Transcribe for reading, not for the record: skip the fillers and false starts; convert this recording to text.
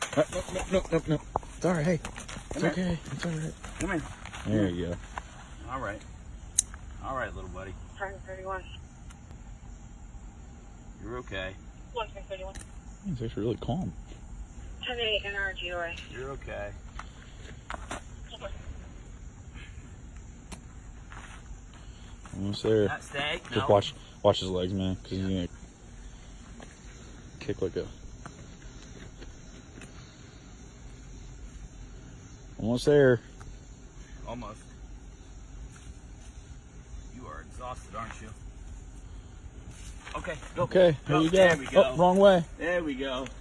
No. It's all right. Hey, it's okay. It's all right. Come here. There you go. All right. All right, little buddy. 31. You're okay. 131. He's actually really calm. 10-8 NRG away. You're okay. Almost there. Not stay. Just No. watch his legs, man, because he's gonna kick like a. Almost there. Almost. You are exhausted, aren't you? Okay, go. Okay, here you go. There we go. Oh, wrong way. There we go.